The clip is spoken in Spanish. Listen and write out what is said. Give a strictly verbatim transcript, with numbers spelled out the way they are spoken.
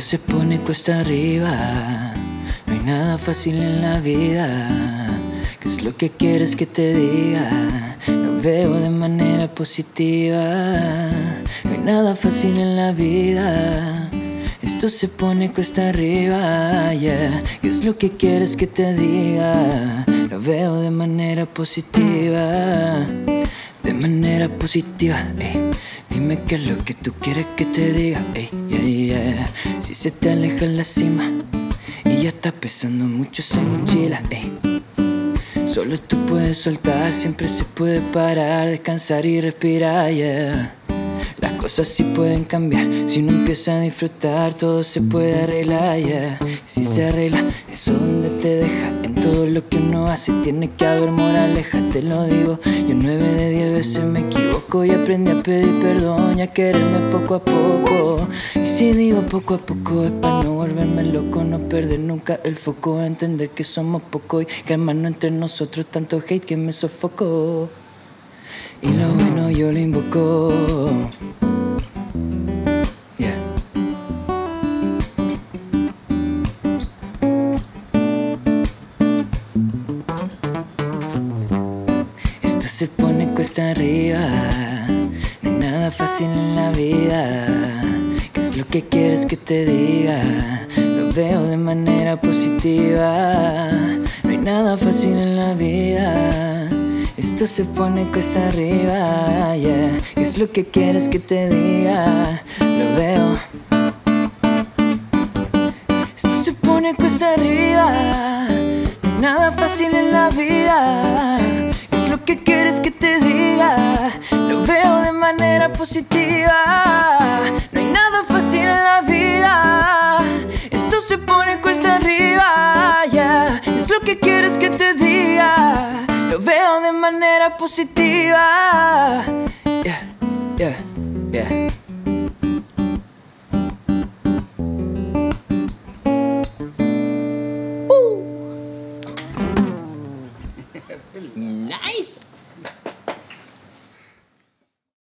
se pone cuesta arriba, no hay nada fácil en la vida. ¿Qué es lo que quieres que te diga? Lo veo de manera positiva. No hay nada fácil en la vida, esto se pone cuesta arriba, yeah. ¿Qué es lo que quieres que te diga? Lo veo de manera positiva, de manera positiva, ey. Dime qué es lo que tú quieres que te diga, ey, yeah, yeah. Si se te aleja la cima y ya está pesando mucho esa mochila, ey. Solo tú puedes soltar, siempre se puede parar, descansar y respirar, yeah. Las cosas sí pueden cambiar, si uno empieza a disfrutar, todo se puede arreglar, yeah. Si se arregla, eso donde te deja, en todo lo que uno hace tiene que haber moraleja, te lo digo. Yo nueve de diez veces me equivoco y aprendí a pedir perdón y a quererme poco a poco. Y si digo poco a poco es para no volverme loco, no perder nunca el foco, entender que somos pocos y que hermano entre nosotros tanto hate que me sofoco. Y lo bueno yo lo invoco, yeah. Esto se pone cuesta arriba, no hay nada fácil en la vida. ¿Qué es lo que quieres que te diga? Lo veo de manera positiva. No hay nada fácil en la vida, esto se pone cuesta arriba, yeah. ¿Qué es lo que quieres que te diga? Lo veo. Esto se pone cuesta arriba, no hay nada fácil en la vida. ¿Qué es lo que quieres que te diga? Lo veo de manera positiva. No hay nada fácil en la vida, esto se pone cuesta arriba, yeah. ¿Qué es lo que quieres que te diga? Lo veo de manera positiva, yeah, yeah, yeah.